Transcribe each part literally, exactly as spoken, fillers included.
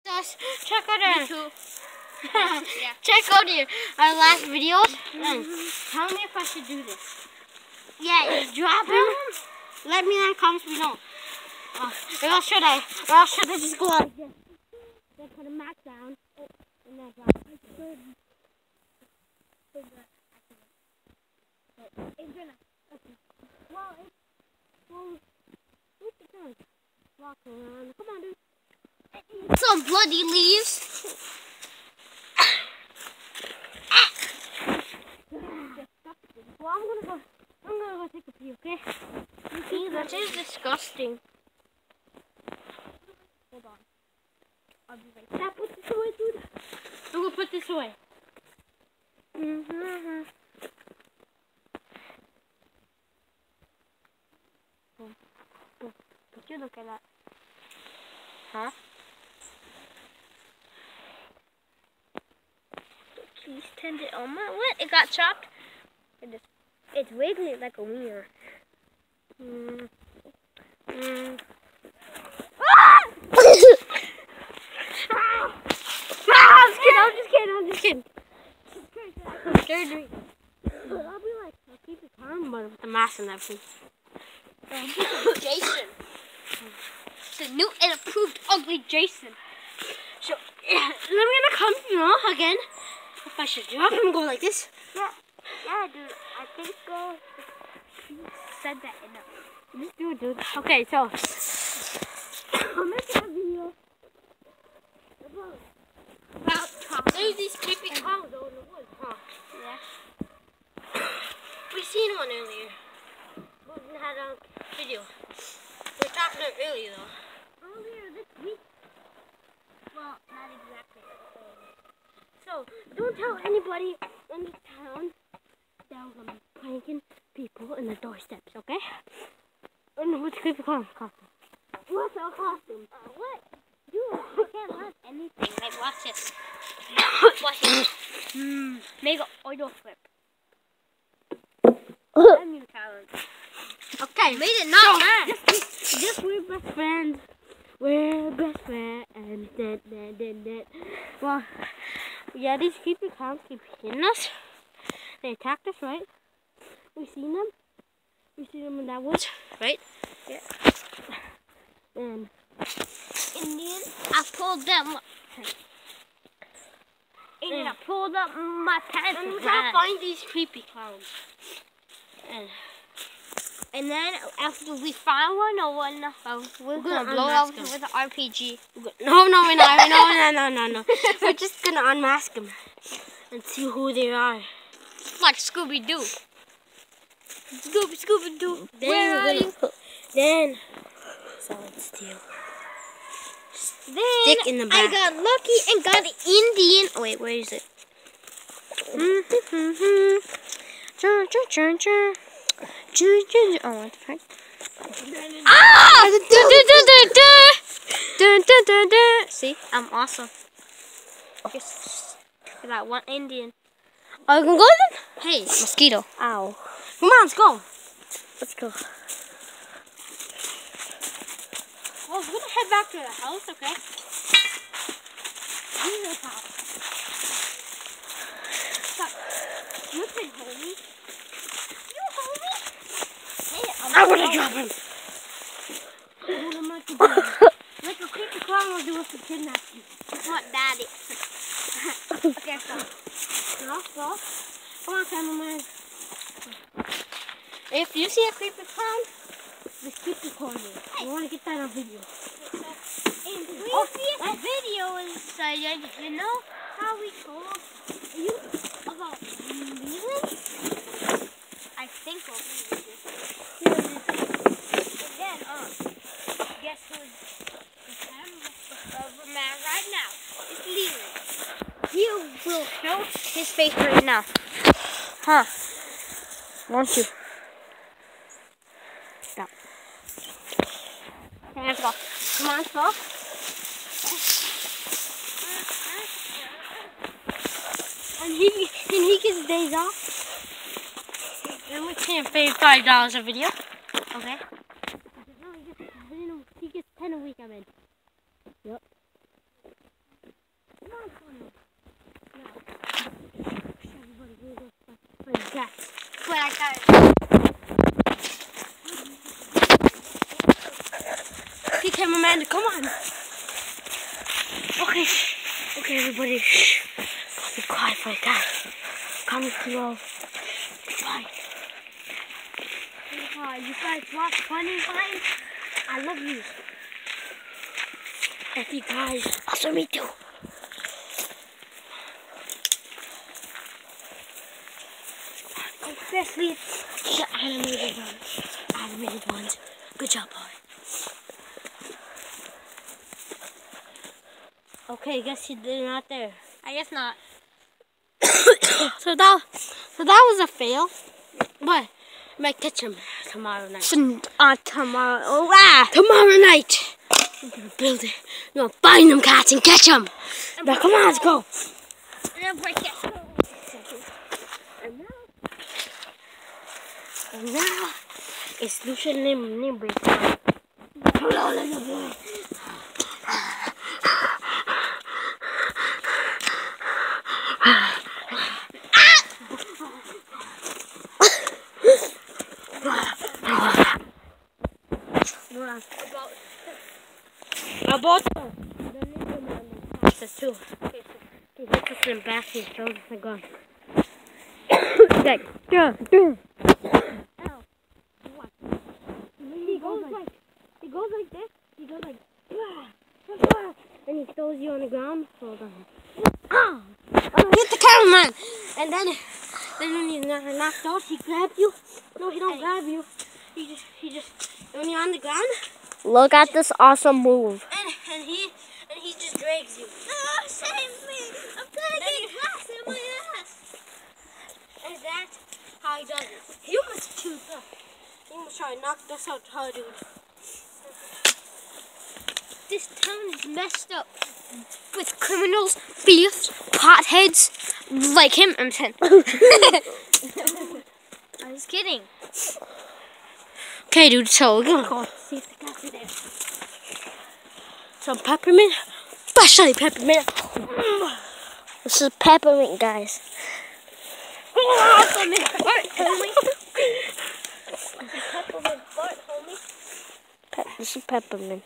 Us check out our yeah. check out our, our last videos and tell me if I should do this. Yeah, just drop him. Let me know in the comments below. Uh, or else should I? Or else should I just go like this? Then put him back down and then drop him. It's gonna. Okay. Well, it's well. What's the time? Walk around. Come on, dude. Some bloody leaves. Well, I'm gonna go. I'm gonna go take a pee. Okay? See, that is disgusting. Hold on. I'll be right back. Put this away, dude. I'm gonna put this away. Mm-hmm. Boom. Boom. Would you look at that? Huh? Please tend it on my what? It got chopped. It just, it's wiggling like a wiener. Mm. Mm. Ah! Ah! I'm just kidding. I'm just kidding. I'm just kidding. I'm scared me. I'll be like, I'll keep it calm, but with the mask and everything. Jason. It's a new and approved ugly Jason. So, yeah, let me gonna come, you know, again. If I should drop him and go like this. Yeah, yeah, dude. I think so. You said that enough. Just do it, dude. Okay, so I'm making a video about about talking. There's these creepy clowns over in the woods, huh? Yeah. We seen one earlier. We didn't have a video. We were talking to it earlier though. Earlier this week. Well, not exactly. So, don't tell anybody in this town that we're gonna be pranking people in the doorsteps, okay? And what's creepy clown costume? What's our costume? Uh, what? Dude, I can't learn anything. Like, watch this. Watch this. Hmm. Make an oil flip. I'm new talent. Okay. Made it not so, bad. Just, just we're best friends. We're best friends. And then, then, then, then. Well, yeah, these creepy clowns keep hitting us. They attacked us, right? We seen them. We seen them in that woods, right? Yeah. And Indian, I pulled them. Indian, I pulled up my pants. And we gotta find these creepy clowns. And and then after we find one or one, uh, we're, we're gonna, gonna blow it up with an R P G. No, no, we're not. No, no, no, no, no. We're just gonna unmask them and see who they are. Like Scooby Doo. Scooby, Scooby Doo. Where are you? Then, solid steel. Then stick in the back. I got lucky and got an Indian. Oh, wait, where is it? Chur, chur, chur, chur. Chur, chur, oh, what the heck? Ah! Dun, dun, dun, dun, dun. Dun, dun, dun, dun. See, I'm awesome. Just look at that one Indian. Oh, you can go then? Hey, mosquito. Ow. Come on, let's go. Let's go. Well, we're gonna head back to the house, okay? This is the house. Stop. Listen, homie. You homie? Hey, I'm I wanna drop him. What am I to do? Like a creepy clown will do us to kidnap you. What, daddy? Okay, so. No, no. Come on, cameraman. If you see a creepy clown, just keep recording. Hey. You want to get that on video. In the oh, previous video, is, uh, you know how we told you about leaving? I think we'll leave this. And then, um, guess who's the cameraman right now? It's leaving. He will show his face right now. Huh? Won't you? Stop. Okay, let's go. Come on, let's go. And he and he gets days off. And we can't pay five dollars a video. Okay. No, he gets he gets ten a week. I mean. Yep. cats. But I got it. Okay, cameraman, come on. Okay, okay, everybody, shh. Be quiet for a cat. Comment below. Bye. Uh, you guys watch Funny Vine? I love you. If you guys, also me too. Especially the animated ones. Animated ones. Good job, boy. Okay, guess they're not there. I guess not. so that, so that was a fail. But I might catch him tomorrow night. Uh, tomorrow. Oh, ah. Tomorrow night. I'm gonna build it. I'm gonna find them cats and catch them. Now come on, let's go. And break it. And now, and now it's Lucian name name break time. Hello, little boy. About the ninja man and too. He hits us in the back and throws us a gun. Like, yeah, yeah. Ow. What? He goes like, he goes like this. He goes like, blah, blah, and he throws you on the ground. Hold on. Ah! Oh, hit the cameraman. And then, then when you're knocked out, he grabs you. No, he don't hey. grab you. He just, he just, when you're on the ground. Look at this awesome move. And, and he and he just drags you. No, save me! I'm gonna get glass in my ass. And that's how he does it. He must shoot up. He must try to knock us out, huh, dude? This town is messed up with criminals, thieves, potheads like him. I'm saying. I was kidding. Okay, dude, so we're gonna go see if the cats are there. Some peppermint, especially peppermint. This is peppermint, guys. Oh, peppermint fart, homie. This is peppermint fart, homie. Pe this is peppermint.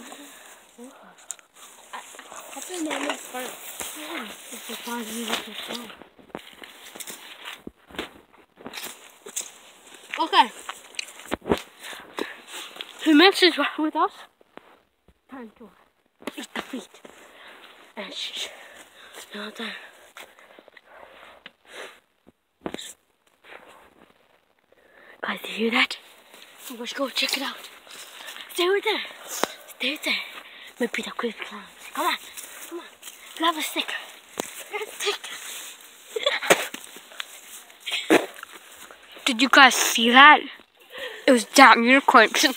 Peppermint fart. Yeah, this is five minutes of fun. Okay. Who messes with us? Time to eat the feet. And shh. No time. Guys, do you hear that? Let's go check it out. Stay right there. Stay right there. Might be the creepy clown. Come on. Come on. Grab a stick. Grab a stick. Did you guys see that? It was damn unicorn. Ow.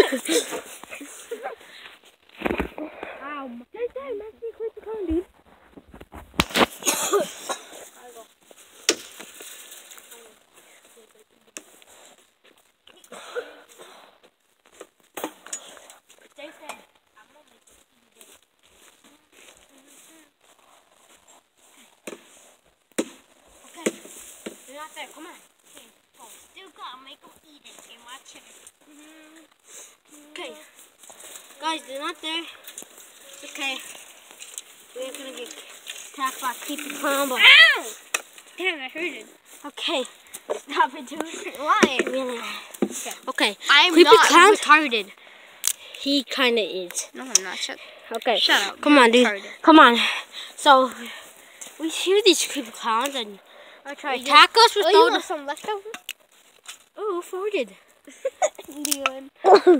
Right there, that's the creepy clown, dude. Okay, you're not there. Come on. Still gotta make them eat it and watch it. Okay, guys, they're not there. It's okay. We're gonna get attacked by creepy clown. But Ow! Damn, I heard it. okay, stop it, dude. Why? Really? Okay. Okay. I'm creepy not clown. retarded. He kind of is. No, I'm not. Shut. Okay. Shut up. Come You're on, dude. retarded. Come on. So we hear these creepy clowns and I try to attack us with oh, those. you want some leftovers? Oh, farted. Leon.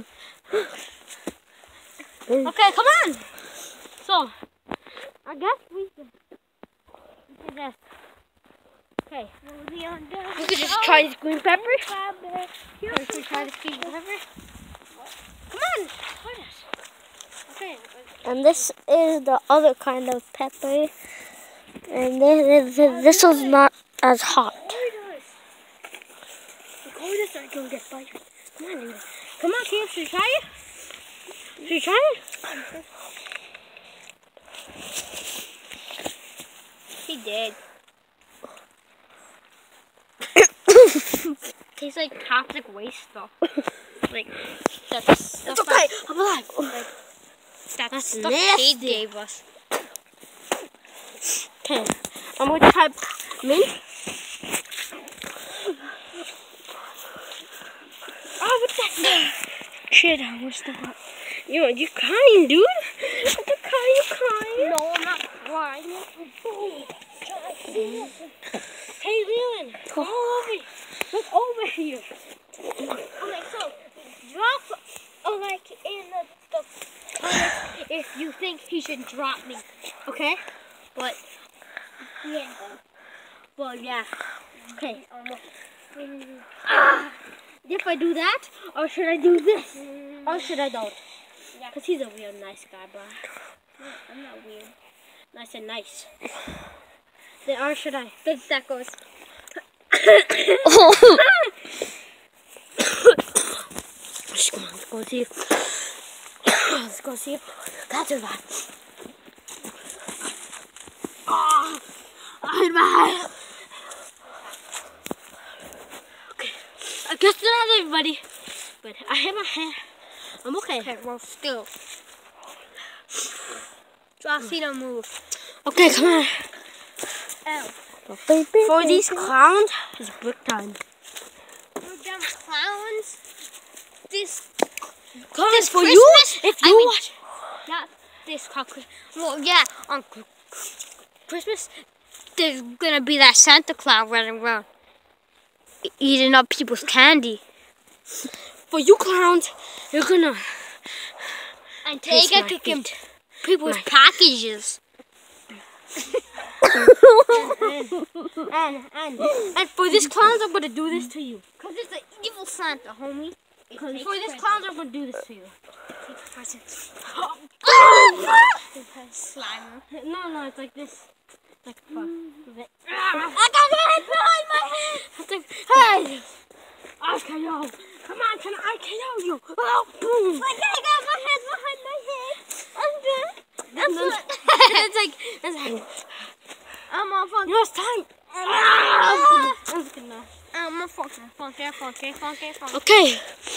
Okay, come on. So, I guess we should, we should just, okay. We could just try this green pepper. Or we should try this green pepper. Come on, try this. Okay. And this is the other kind of pepper. And this, this, this one's not as hot. Record this or don't get fired. Come on, dude. Come on, Cam, should we try it? Should we try it? He did. tastes like toxic waste stuff. Like that's It's okay. I'm alive. Like, that's, That's stuff nasty. Kate gave us. Okay, I'm gonna try mint. Oh, what's that? Shit, I wish the butt. Yo, you crying, dude? You crying, you crying? No, I'm not crying. Hey, Leland, come over. Look over here. Okay, so drop uh, like in the, the comments if you think he should drop me. Okay? But yeah. Well, yeah. Okay. Ah, if I do that, or should I do this, or should I don't? Yeah. Cause he's a real nice guy, bro. No, I'm not weird. Nice and nice. Then or should I? Think that goes. Come on, let's go see. Let's go see. That's a lot. Oh, I'm bad. Okay, I guess not everybody, but I hit my head. I'm okay. Okay, well, still. Josina, move. Okay, come on. Ow. For these clowns, it's brick time. For them clowns, this Clowns this for you? If I you mean, watch. not this Christmas. Well, yeah, on Christmas, there's gonna be that Santa Claus running around, e- eating up people's candy. For you clowns, you're gonna And taste take my it kicking feet. people's My- packages. and, and, and for these clowns, I'm gonna do this to you. Cause it's an evil Santa, homie. For these clowns, I'm gonna do this to you. Slime. No, no, it's like this. Like fuck. I got my head behind my head. It's like, hey! I K O! Come on, can I K O you? Oh, boom! Like I got my head behind my head. I'm good. That's what. It's like, it's like, I'm a fucking. you know, it's time. Ah! That's good enough. I'm a fucking funky, funky, funky, funky. Okay.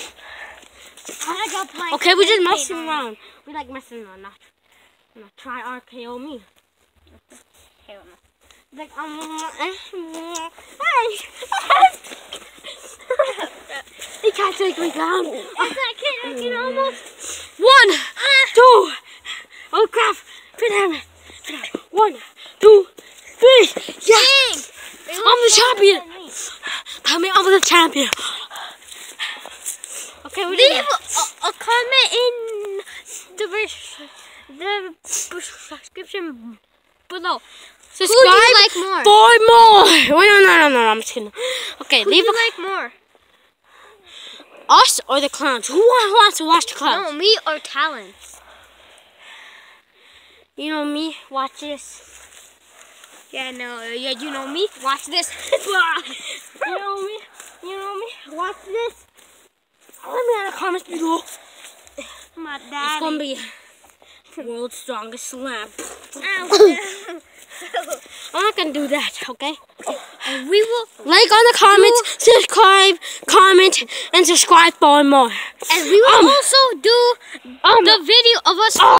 I got my Okay, we're just head messing behind. around. We like messing around, not, not try R K O me. Hell no. Like, um, he can't take me down. I can, I can almost. One, two, oh crap, fit him. One, two, three, yes! I'm the champion! Tell me I'm the champion. Okay, we're Leave doing a, a comment in the, res- the description below. Subscribe Who do you like more? for more. Wait, no, no, no, no, I'm just kidding. Okay, Who leave do a you like more? us or the clowns. Who wants to watch the clowns? No, me or Talons? You know me. Watch this. Yeah, no, yeah, you know me. Watch this. You know me. You know me. Watch this. Let me in the comments below. My It's daddy. gonna be world's strongest slam. Ow. I'm not gonna do that, okay? And we will, Like on the comments, subscribe, comment, and subscribe for more. and we will Um, also do Um, the video of us. um,